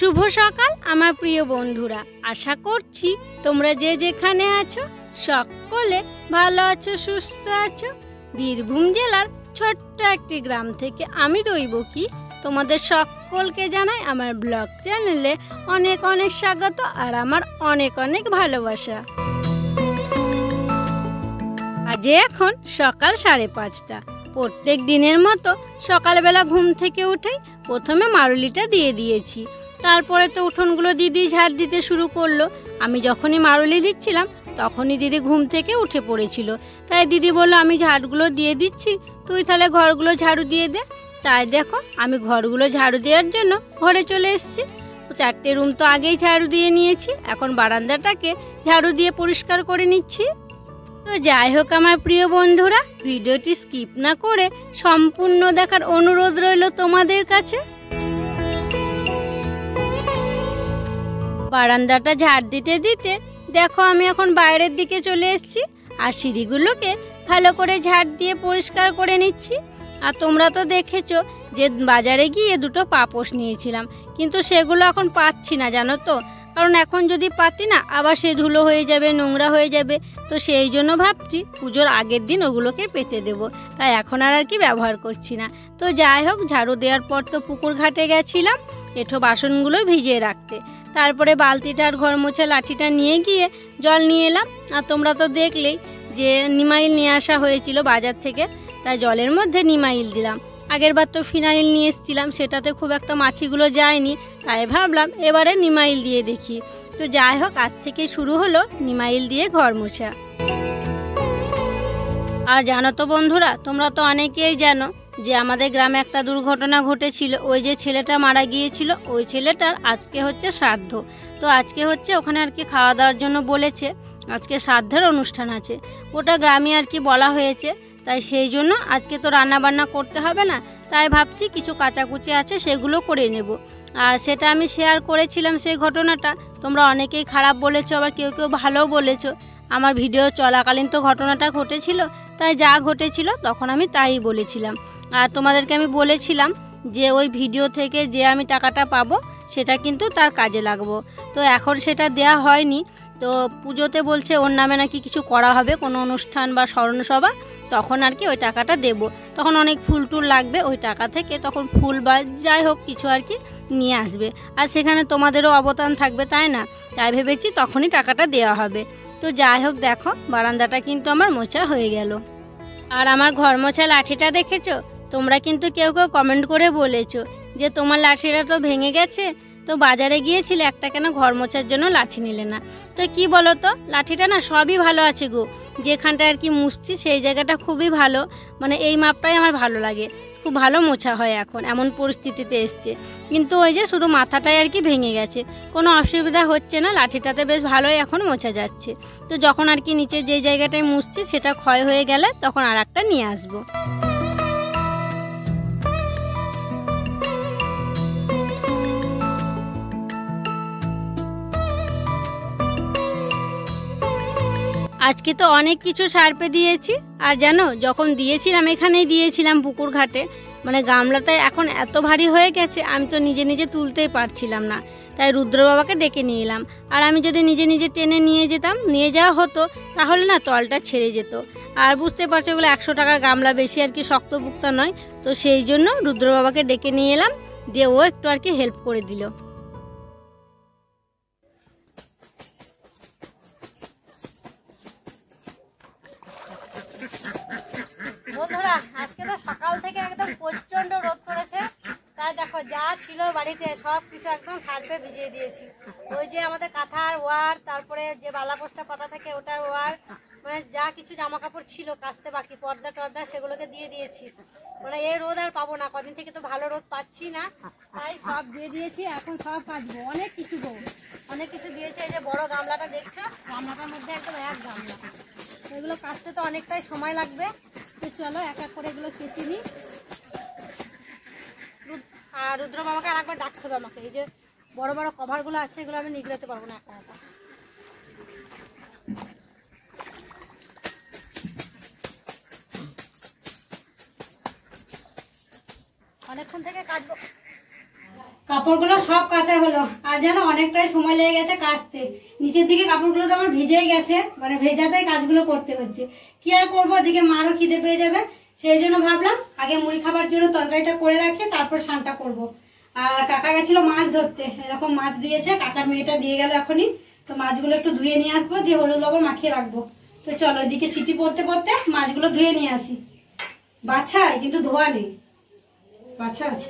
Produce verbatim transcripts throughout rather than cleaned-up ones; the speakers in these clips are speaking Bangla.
শুভ সকাল আমার প্রিয় বন্ধুরা, আশা করছি তোমরা যে যেখানে আছো সকলে ভালো আছো, সুস্থ আছো। বীরভূম জেলার ছোট্ট একটি গ্রাম থেকে আমি দৈবকী তোমাদের সকলকে জানাই আমার ব্লগ চ্যানেলে অনেক অনেক স্বাগত আর আমার অনেক অনেক ভালোবাসা। আজ এখন সকাল সাড়ে পাঁচটা। প্রত্যেক দিনের মতো সকালবেলা ঘুম থেকে উঠেই প্রথমে মারুলিটা দিয়ে দিয়েছি, তারপরে তো উঠোনগুলো দিদি ঝাড় দিতে শুরু করলো। আমি যখনই মারুলি দিচ্ছিলাম তখনই দিদি ঘুম থেকে উঠে পড়েছিল, তাই দিদি বললো আমি ঝাড়গুলো দিয়ে দিচ্ছি, তুই তাহলে ঘরগুলো ঝাড়ু দিয়ে দে। তাই দেখো আমি ঘরগুলো ঝাড়ু দেওয়ার জন্য ঘরে চলে এসেছি। চারটে রুম তো আগেই ঝাড়ু দিয়ে নিয়েছি, এখন বারান্দাটাকে ঝাড়ু দিয়ে পরিষ্কার করে নিচ্ছি। তো যাই হোক আমার প্রিয় বন্ধুরা, ভিডিওটি স্কিপ না করে সম্পূর্ণ দেখার অনুরোধ রইল তোমাদের কাছে। বারান্দাটা ঝাড় দিতে দিতে দেখো আমি এখন বাইরের দিকে চলে এসেছি আর সিঁড়িগুলোকে ভালো করে ঝাড় দিয়ে পরিষ্কার করে নিচ্ছি। আর তোমরা তো দেখেছো যে বাজারে গিয়ে দুটো পাপোশ নিয়েছিলাম, কিন্তু সেগুলো এখন পাচ্ছি না জানো তো, কারণ এখন যদি পাতি না আবার সে ধুলো হয়ে যাবে, নোংরা হয়ে যাবে। তো সেই জন্য ভাবছি পুজোর আগের দিন ওগুলোকে পেতে দেব, তাই এখন আর আর কি ব্যবহার করছি না। তো যাই হোক, ঝাড়ু দেওয়ার পর তো পুকুর ঘাটে গেছিলাম এঁঠো বাসনগুলো ভিজিয়ে রাখতে, তারপরে বালতিটা আর ঘর মোছা লাঠিটা নিয়ে গিয়ে জল নিয়ে এলাম। আর তোমরা তো দেখলেই যে নিমাইল নিয়ে আসা হয়েছিল বাজার থেকে, তাই জলের মধ্যে নিমাইল দিলাম। আগের বার তো ফিনাইল নিয়ে এসেছিলাম, সেটাতে খুব একটা মাছিগুলো যায়নি, তাই ভাবলাম এবারে নিমাইল দিয়ে দেখি। তো যাই হোক, আজ থেকে শুরু হলো নিমাইল দিয়ে ঘর মোছা। আর জানো তো বন্ধুরা, তোমরা তো অনেকেই জানো যে আমাদের গ্রামে একটা দুর্ঘটনা ঘটেছিল, ওই যে ছেলেটা মারা গিয়েছিল, ওই ছেলেটার আজকে হচ্ছে শ্রাদ্ধ। তো আজকে হচ্ছে ওখানে আর কি খাওয়া দাওয়ার জন্য বলেছে, আজকে শ্রাদ্ধের অনুষ্ঠান আছে, ওটা গ্রামে আর কি বলা হয়েছে। তাই সেই জন্য আজকে তো রান্না বান্না করতে হবে না, তাই ভাবছি কিছু কাচাকুচি আছে সেগুলো করে নেব। আর সেটা আমি শেয়ার করেছিলাম সেই ঘটনাটা, তোমরা অনেকেই খারাপ বলেছো, আবার কেউ কেউ ভালোও বলেছো। আমার ভিডিও চলাকালীন তো ঘটনাটা ঘটেছিল, তাই যা ঘটেছিল তখন আমি তাই বলেছিলাম। আর তোমাদেরকে আমি বলেছিলাম যে ওই ভিডিও থেকে যে আমি টাকাটা পাবো সেটা কিন্তু তার কাজে লাগবো। তো এখন সেটা দেয়া হয়নি, তো পুজোতে বলছে ওর নামে নাকি কিছু করা হবে, কোনো অনুষ্ঠান বা স্মরণসভা, তখন আর কি ওই টাকাটা দেব। তখন অনেক ফুল টুল লাগবে, ওই টাকা থেকে তখন ফুল বা যাই হোক কিছু আর কি নিয়ে আসবে, আর সেখানে তোমাদেরও অবদান থাকবে, তাই না? তাই ভেবেছি তখনই টাকাটা দেওয়া হবে। তো যাই হোক, দেখো বারান্দাটা কিন্তু আমার মোছা হয়ে গেল। আর আমার ঘর মোছা লাঠিটা দেখেছো? তোমরা কিন্তু কেউ কেউ কমেন্ট করে বলেছো যে তোমার লাঠিটা তো ভেঙে গেছে, তো বাজারে গিয়েছিলে একটা কেন ঘর মোছার জন্য লাঠি নিলে না? তো কি বলো তো, লাঠিটা না সবই ভালো আছে গো, যেখানটা আর কি মুছছি সেই জায়গাটা খুবই ভালো, মানে এই মাপটাই আমার ভালো লাগে, খুব ভালো মোছা হয় এখন, এমন পরিস্থিতিতে এসছে। কিন্তু ওই যে শুধু মাথাটাই আর কি ভেঙে গেছে, কোনো অসুবিধা হচ্ছে না, লাঠিটাতে বেশ ভালোই এখন মোছা যাচ্ছে। তো যখন আর কি নিচে যে জায়গাটায় মুছছি সেটা ক্ষয় হয়ে গেলে তখন আর একটা নিয়ে আসবো। আজকে তো অনেক কিছু সারপে দিয়েছি, আর জানো যখন দিয়েছিলাম এখানেই দিয়েছিলাম পুকুর ঘাটে, মানে গামলাটায় এখন এত ভারী হয়ে গেছে আমি তো নিজে নিজে তুলতেই পারছিলাম না, তাই রুদ্র বাবাকে ডেকে নিয়ে এলাম। আর আমি যদি নিজে নিজে টেনে নিয়ে যেতাম, নিয়ে যাওয়া হতো, তাহলে না তলটা ছেড়ে যেত। আর বুঝতে পারছো এগুলো একশো টাকার গামলা, বেশি আর কি শক্তপুক্তা নয়, তো সেই জন্য রুদ্র বাবাকে ডেকে নিয়ে এলাম, দিয়ে ও একটু আর কি হেল্প করে দিল। বন্ধুরা আজকে তো সকাল থেকে একদম প্রচন্ড রোদ করেছে, তাই দেখো যা ছিল বাড়িতে সব কিছু একদম সার্ফে ভিজিয়ে দিয়েছি। ওই যে আমাদের কাঁথার ওয়ার, তারপরে যে বালাপোস্টটা পাতা থাকে ওটার ওয়ার, মানে যা কিছু জামা কাপড় ছিল কাচতে বাকি, পর্দা টর্দা সেগুলোকে দিয়ে দিয়েছি। মানে এই রোদ আর পাবো না, কদিন থেকে তো ভালো রোদ পাচ্ছি না, তাই সব দিয়ে দিয়েছি, এখন সব কাচবো। অনেক কিছু গো, অনেক কিছু দিয়েছে। এই যে বড় গামলাটা দেখছো, গামলাটার মধ্যে একদম এক গামলা, এগুলো কাচতে তো অনেকটাই সময় লাগবে। তো চলো এক এক করে এগুলো কেচে নিই। আর রুদ্র মামাকে আর একবার ডাকতে হবে আমাকে, এই যে বড় বড় কভারগুলো আছে এগুলো আমি নিগড়াতে পারবো না একা একা। অনেকক্ষণ থেকে কাটবো। কাপড়গুলো সব কাঁচা হলো, আর যেন অনেকটাই সময় লেগে গেছে কাচতে। নিচের দিকে কাপড়গুলো তো আমার ভিজেই গেছে, মানে ভেজাতেই কাজগুলো করতে হচ্ছে। কি আর করবো, ওদিকে মারও খিদে পেয়ে যাবে, সেই জন্য ভাবলাম আগে মুড়ি খাবার জন্য তরকারিটা করে রাখি, তারপর স্নানটা করবো। আর কাকা গেছিল মাছ ধরতে, এরকম মাছ দিয়েছে, কাকার মেয়েটা দিয়ে গেল এখনই। তো মাছগুলো একটু ধুয়ে নিয়ে আসবো, দিয়ে হলুদ লবণ মাখিয়ে রাখবো। তো চলো এদিকে সিটি পড়তে পড়তে মাছগুলো ধুয়ে নিয়ে আসি। বাছাই কিন্তু ধোয়া নেই, বাছা আছে।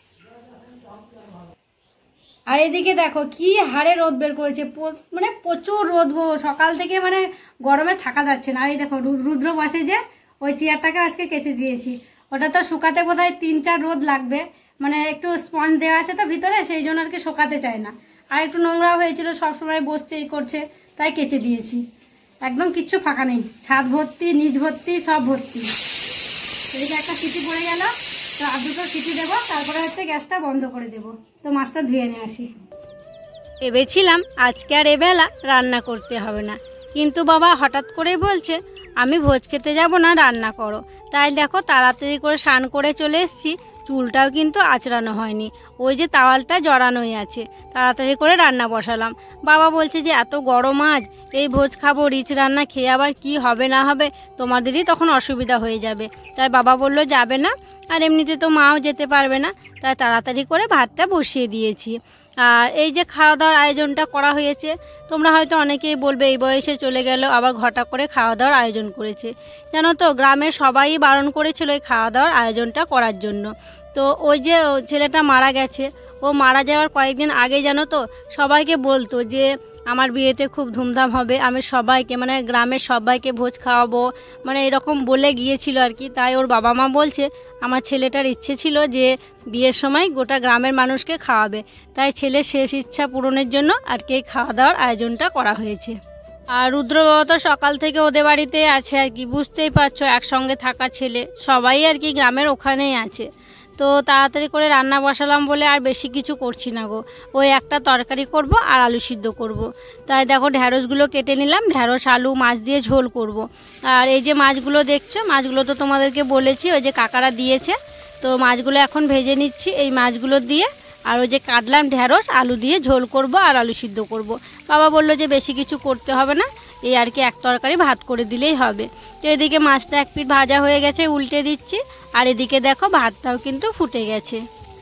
আর এদিকে দেখো কি হারে রোদ বের করেছে, মানে প্রচুর রোদ গো, সকাল থেকে মানে গরমে থাকা যাচ্ছে না। আর এই দেখো রুদ্র বসে যে ওই চেয়ারটাকে আজকে কেচে দিয়েছি, ওটা তো শুকাতে বোধহয় তিন চার রোদ লাগবে, মানে একটু স্পঞ্জ দেওয়া আছে তো ভিতরে, সেই জন্য আর কি শুকাতে চায় না। আর একটু নোংরা হয়েছিল, সবসময় বসছে এই করছে, তাই কেচে দিয়েছি। একদম কিচ্ছু ফাঁকা নেই, ছাদ ভর্তি, নিচ ভর্তি, সব ভর্তি। এদিকে একটা সিটি পড়ে গেল, তো আর দুটো সিটি দেবো, তারপরে হচ্ছে গ্যাসটা বন্ধ করে দেবো। তো মাছটা ধুয়ে নিয়ে আসি। ভেবেছিলাম আজকে আর এবেলা রান্না করতে হবে না, কিন্তু বাবা হঠাৎ করেই বলছে আমি ভোজ খেতে যাব না, রান্না করো। তাই দেখো তাড়াতাড়ি করে স্নান করে চলে এসেছি, চুলটাও কিন্তু আঁচড়ানো হয়নি, ওই যে তাওয়ালটা জড়ানোই আছে। তাড়াতাড়ি করে রান্না বসালাম। বাবা বলছে যে এত গরম আজ, এই ভোজ খাবো, রিচ রান্না খেয়ে আবার কি হবে না হবে, তোমাদেরই তখন অসুবিধা হয়ে যাবে। তাই বাবা বলল যাবে না, আর এমনিতে তো মাও যেতে পারবে না, তাই তাড়াতাড়ি করে ভাতটা বসিয়ে দিয়েছি। আর এই যে খাওয়া দাওয়ার আয়োজনটা করা হয়েছে, তোমরা হয়তো অনেকেই বলবে এই বয়সে চলে গেল আবার ঘটা করে খাওয়া দাওয়ার আয়োজন করেছে। জানো তো গ্রামের সবাই বারণ করেছিল এই খাওয়া দাওয়ার আয়োজনটা করার জন্য। তো ওই যে ছেলেটা মারা গেছে, ও মারা যাওয়ার কয়েকদিন আগে জানো তো সবাইকে বলতো যে আমার বিয়েতে খুব ধুমধাম হবে, আমি সবাইকে মানে গ্রামের সবাইকে ভোজ খাওয়াবো, মানে এরকম বলে গিয়েছিল আর কি। তাই ওর বাবা মা বলছে আমার ছেলেটার ইচ্ছে ছিল যে বিয়ের সময় গোটা গ্রামের মানুষকে খাওয়াবে, তাই ছেলের শেষ ইচ্ছা পূরণের জন্য আর কি খাওয়া দাওয়ার আয়োজনটা করা হয়েছে। আর রুদ্র বাবা তো সকাল থেকে ওদের বাড়িতে আছে আর কি, বুঝতেই পারছো একসঙ্গে থাকা ছেলে, সবাই আর কি গ্রামের ওখানেই আছে। তো তাড়াতাড়ি করে রান্না বসালাম বলে আর বেশি কিছু করছি না গো, ওই একটা তরকারি করব আর আলু সিদ্ধ করব। তাই দেখো ঢ্যাঁড়সগুলো কেটে নিলাম, ঢ্যাঁড়স আলু মাছ দিয়ে ঝোল করব। আর এই যে মাছগুলো দেখছো, মাছগুলো তো তোমাদেরকে বলেছি ওই যে কাকারা দিয়েছে, তো মাছগুলো এখন ভেজে নিচ্ছি এই মাছগুলো দিয়ে। আর ওই যে কাটলাম ঢ্যাঁড়স আলু দিয়ে ঝোল করব আর আলু সিদ্ধ করব। বাবা বললো যে বেশি কিছু করতে হবে না, এই আর কি এক তরকারি ভাত করে দিলেই হবে। তো এদিকে মাছটা এক পিঠ ভাজা হয়ে গেছে, উল্টে দিচ্ছি। আর এদিকে দেখো ভাতটাও কিন্তু ফুটে গেছে।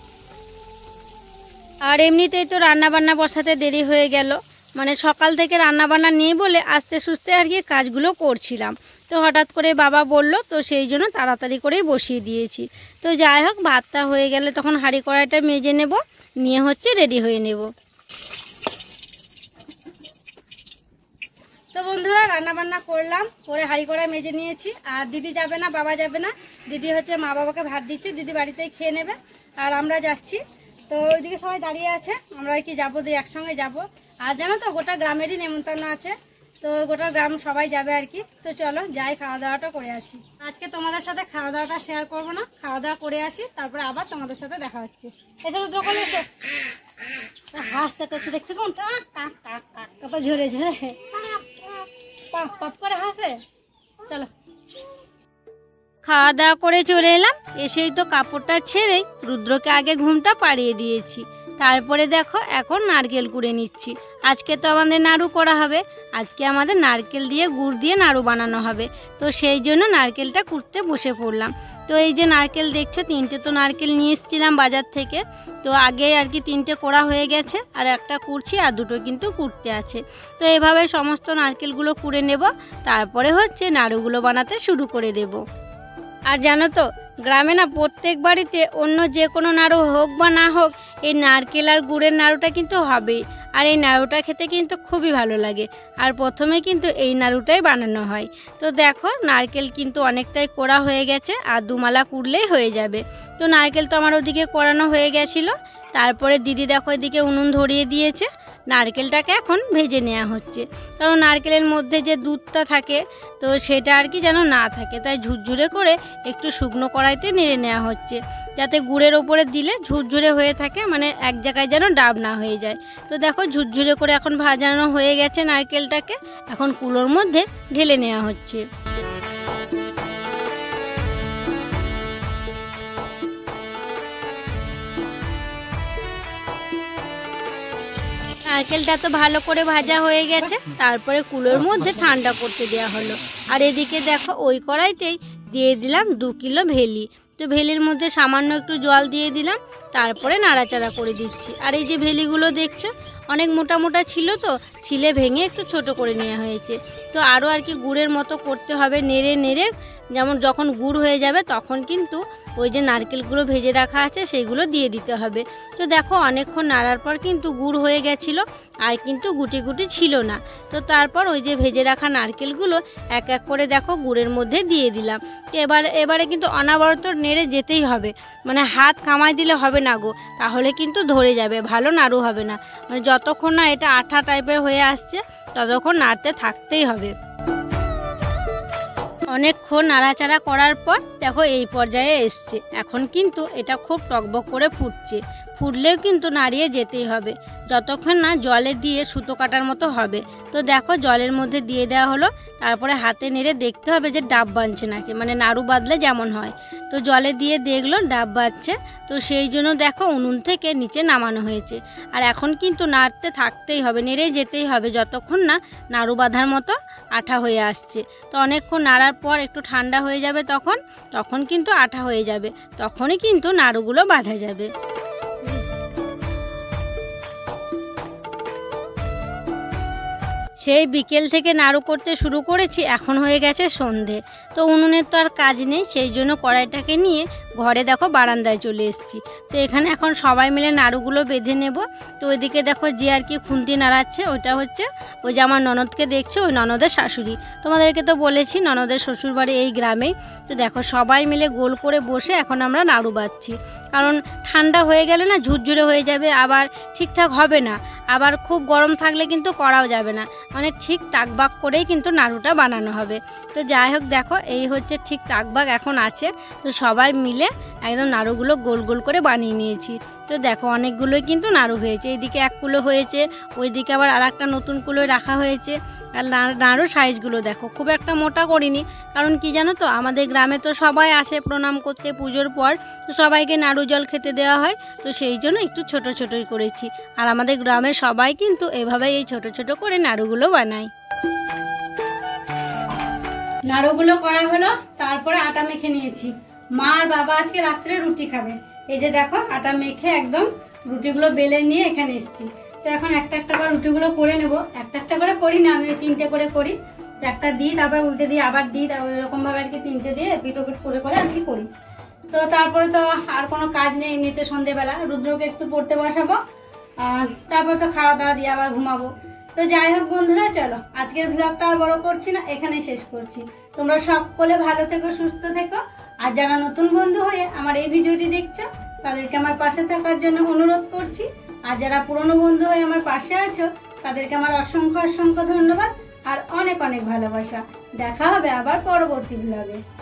আর এমনিতেই তো রান্না বান্না বসাতে দেরি হয়ে গেল, মানে সকাল থেকে রান্না বান্না নেই বলে আস্তে সুস্তে আর কি কাজগুলো করছিলাম। তো হঠাৎ করে বাবা বলল, তো সেই জন্য তাড়াতাড়ি করেই বসিয়ে দিয়েছি। তো যাই হোক ভাতটা হয়ে গেলে তখন হাঁড়ি কড়াইটা মেজে নেব, নিয়ে হচ্ছে রেডি হয়ে নেব। তো বন্ধুরা রান্না বান্না করলাম, করে হাঁড়ি কড়াই মেজে নিয়েছি। আর দিদি যাবে না, বাবা যাবে না, দিদি হচ্ছে মা বাবাকে ভাত দিচ্ছে, দিদি বাড়িতেই খেয়ে নেবে, আর আমরা যাচ্ছি। তো ওইদিকে সবাই দাঁড়িয়ে আছে, আমরা কি যাবো, দিয়ে একসঙ্গে যাব। আর জানো তো গোটা গ্রামেরই নেমন্তন্ন আছে, তো গোটা গ্রাম সবাই যাবে আর কি। তো চলো যাই খাওয়া দাওয়াটা করে আসি। আজকে তোমাদের সাথে খাওয়া দাওয়াটা শেয়ার করবো না, খাওয়া দাওয়া করে আসি, তারপরে আবার তোমাদের সাথে দেখা হচ্ছে। এসে তো দোকানে এসে হাসতে তো দেখছো কোন কত ঝরেছে, পপ করে হাসে। চলো খাওয়া দাওয়া করে চলে এলাম, এসেই তো কাপড়টা ছেড়েই রুদ্রকে আগে ঘুমটা পাড়িয়ে দিয়েছি। তারপরে দেখো এখন নারকেল কুড়ে নিচ্ছি। আজকে তো আমাদের নাড়ু করা হবে, আজকে আমাদের নারকেল দিয়ে গুড় দিয়ে নাড়ু বানানো হবে, তো সেই জন্য নারকেলটা কুড়তে বসে পড়লাম। তো এই যে নারকেল দেখছো, তিনটে তো নারকেল নিয়ে এসেছিলাম বাজার থেকে, তো আগে আর কি তিনটে কোড়া হয়ে গেছে, আর একটা কুড়ছি, আর দুটো কিন্তু কুড়তে আছে। তো এভাবে সমস্ত নারকেলগুলো কুড়ে নেব, তারপরে হচ্ছে নাড়ুগুলো বানাতে শুরু করে দেব। আর জানো তো গ্রামে না প্রত্যেক বাড়িতে অন্য যে কোনো নাড়ু হোক বা না হোক, এই নারকেল আর গুড়ের নাড়ুটা কিন্তু হবেই। আর এই নাড়ুটা খেতে কিন্তু খুবই ভালো লাগে, আর প্রথমে কিন্তু এই নাড়ুটাই বানানো হয়। তো দেখো নারকেল কিন্তু অনেকটাই কোড়া হয়ে গেছে, আর দুমালা কুড়লেই হয়ে যাবে। তো নারকেল তো আমার ওদিকে কোড়ানো হয়ে গেছিলো, তারপরে দিদি দেখো এদিকে উনুন ধরিয়ে দিয়েছে, নারকেলটাকে এখন ভেজে নেওয়া হচ্ছে। কারণ নারকেলের মধ্যে যে দুধটা থাকে, তো সেটা আর কি যেন না থাকে, তাই ঝুরঝুরে করে একটু শুকনো কড়াইতে নেড়ে নেওয়া হচ্ছে, যাতে গুড়ের ওপরে দিলে ঝুরঝুরে হয়ে থাকে, মানে এক জায়গায় যেন ডাব না হয়ে যায়। তো দেখো ঝুরঝুরে করে এখন ভাজানো হয়ে গেছে নারকেলটাকে, এখন কুলোর মধ্যে ঢেলে নেওয়া হচ্ছে। নারকেলটা তো ভালো করে ভাজা হয়ে গেছে, তারপরে কুলোর মধ্যে ঠান্ডা করতে দেওয়া হলো। আর এদিকে দেখো ওই কড়াইতেই দিয়ে দিলাম দু কিলো ভেলি। তো ভেলির মধ্যে সামান্য একটু জল দিয়ে দিলাম, তারপরে নাড়াচাড়া করে দিচ্ছি। আর এই যে ভেলিগুলো দেখছো অনেক মোটা মোটা ছিল, তো ছিলে ভেঙে একটু ছোট করে নেওয়া হয়েছে। তো আরও আর কি গুড়ের মতো করতে হবে, নেড়ে নেড়ে যেমন যখন গুড় হয়ে যাবে তখন কিন্তু ওই যে নারকেলগুলো ভেজে রাখা আছে সেইগুলো দিয়ে দিতে হবে। তো দেখো অনেকক্ষণ নাড়ার পর কিন্তু গুড় হয়ে গেছিলো, আর কিন্তু গুটি গুটি ছিল না। তো তারপর ওই যে ভেজে রাখা নারকেলগুলো এক এক করে দেখো গুড়ের মধ্যে দিয়ে দিলাম। এবার এবারে কিন্তু অনবরত নেড়ে যেতেই হবে, মানে হাত কামাই দিলে হবে না গো, তাহলে কিন্তু ধরে যাবে, ভালো নাড়ু হবে না। মানে যতক্ষণ না এটা আঠা টাইপের হয়ে আসছে ততক্ষণ নাড়তে থাকতেই হবে। অনেকক্ষণ নাড়াচাড়া করার পর দেখো এই পর্যায়ে এসছে। এখন কিন্তু এটা খুব টকবক করে ফুটছে, ফুটলেও কিন্তু নাড়িয়ে যেতেই হবে যতক্ষণ না জলে দিয়ে সুতো কাটার মতো হবে। তো দেখো জলের মধ্যে দিয়ে দেওয়া হলো, তারপরে হাতে নেড়ে দেখতে হবে যে ডাব বাঁধছে নাকি, মানে নাড়ু বাঁধলে যেমন হয়। তো জলে দিয়ে দেখলো ডাব বাঁধছে, তো সেই জন্য দেখো উনুন থেকে নিচে নামানো হয়েছে। আর এখন কিন্তু নাড়তে থাকতেই হবে, নেড়ে যেতেই হবে যতক্ষণ না নাড়ু বাঁধার মতো আঠা হয়ে আসছে। তো অনেকক্ষণ নাড়ার পর একটু ঠান্ডা হয়ে যাবে, তখন তখন কিন্তু আঠা হয়ে যাবে, তখনই কিন্তু নাড়ুগুলো বাঁধা যাবে। সেই বিকেল থেকে নাড়ু করতে শুরু করেছি, এখন হয়ে গেছে সন্ধে। তো উনুনের তো আর কাজ নেই, সেই জন্য কড়াইটাকে নিয়ে ঘরে দেখো বারান্দায় চলে এসেছি। তো এখানে এখন সবাই মিলে নাড়ুগুলো বেঁধে নেব। তো ওইদিকে দেখো যে আর কি খুন্তি নাড়াচ্ছে, ওইটা হচ্ছে ওই যে আমার ননদকে দেখছো, ওই ননদের শাশুড়ি। তোমাদেরকে তো বলেছি ননদের শ্বশুরবাড়ি এই গ্রামেই। তো দেখো সবাই মিলে গোল করে বসে এখন আমরা নাড়ু বাঁধছি, কারণ ঠান্ডা হয়ে গেলে না ঝুরঝুরে হয়ে যাবে, আবার ঠিকঠাক হবে না, আবার খুব গরম থাকলে কিন্তু করাও যাবে না, মানে ঠিক তাকবাক করেই কিন্তু নাড়ুটা বানানো হবে। তো যাই হোক দেখো এই হচ্ছে ঠিক তাকবাক এখন আছে। তো সবাই মিলে একদম নাড়ুগুলো গোল গোল করে বানিয়ে নিয়েছি। তো দেখো অনেকগুলোই কিন্তু নাড়ু হয়েছে, এইদিকে এক কুলো হয়েছে, ওইদিকে আবার আর একটা নতুন কুলোয় রাখা হয়েছে। আর নাড়ু সাইজগুলো দেখো খুব একটা মোটা করিনি, কারণ কি জানো তো আমাদের গ্রামে তো সবাই আসে প্রণাম করতে পুজোর পর, তো সবাইকে নাড়ু জল খেতে দেওয়া হয়, তো সেই জন্য একটু ছোট ছোটই করেছি। আর আমাদের গ্রামের সবাই কিন্তু এভাবেই এই ছোট ছোট করে নাড়ুগুলো বানায়। নাড়ুগুলো করা হলো, তারপরে আটা মেখে নিয়েছি। মা আর বাবা আজকে রাত্রে রুটি খাবে, এই যে দেখো আটা মেখে একদম রুটিগুলো বেলে নিয়ে এখানে এসেছি। তো এখন একটা একটা করে রুটিগুলো করে নেব, একটা একটা করে করি না আমি, তিনটে করে করি। একটা দিই তারপর উল্টে দিই, আবার দিই, এরকম ভাবে আর কি তিনটে দিয়ে পিটো পিট করে করে আর কি করি। তো তারপরে তো আর কোনো কাজ নেই এমনিতে, সন্ধেবেলা রুদ্রকে একটু পড়তে বসাবো, আর তারপর তো খাওয়া দাওয়া দিয়ে আবার ঘুমাবো। তো যাই হোক বন্ধুরা, চলো আজকের ব্লগটা আর বড় করছি না, এখানেই শেষ করছি। তোমরা সকলে ভালো থেকো, সুস্থ থেকো। আর যারা নতুন বন্ধু হয়ে আমার এই ভিডিওটি দেখছো তাদেরকে আমার পাশে থাকার জন্য অনুরোধ করছি। আর যারা পুরনো বন্ধু হয়ে আমার পাশে আছো তাদেরকে আমার অসংখ্য অসংখ্য ধন্যবাদ আর অনেক অনেক ভালোবাসা। দেখা হবে আবার পরবর্তী ব্লগে।